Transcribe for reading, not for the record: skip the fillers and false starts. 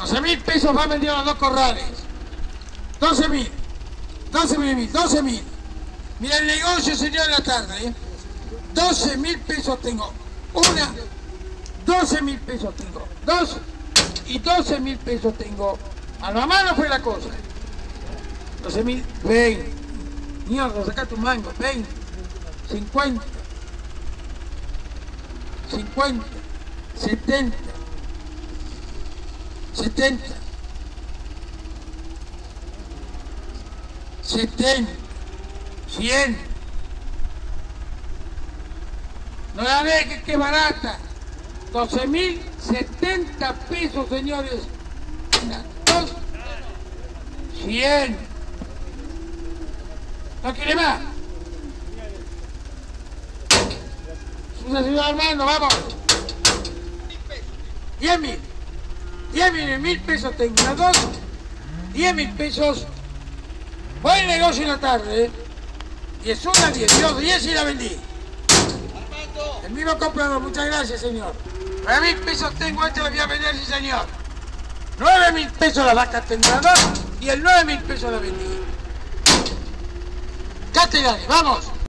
12.000 pesos va vendido los dos corrales. 12.000. 12.000. Mira el negocio, señor, de la tarde, ¿eh? 12.000 pesos tengo. 12.000 pesos tengo. 2 y 12.000 pesos tengo. A la mano fue la cosa. 12.000, 20. Mierda, saca tu mango. 20. 50. 50. 70. 70. 70. 100. No la ve que barata. 12.070 pesos, señores. 100. ¿No quiere más? Señor hermano, vamos. 10.000. 10.000 pesos tengo. Las dos. 10.000 pesos. Buen negocio en la tarde, ¿eh? Y es una 10. Yo 10 y la vendí. El mismo comprador, muchas gracias, señor. 9.000 pesos tengo, este lo voy a vender, sí, señor. 9.000 pesos la vaca tendrá dos y el 9.000 pesos la vendí. Cátelas, vamos.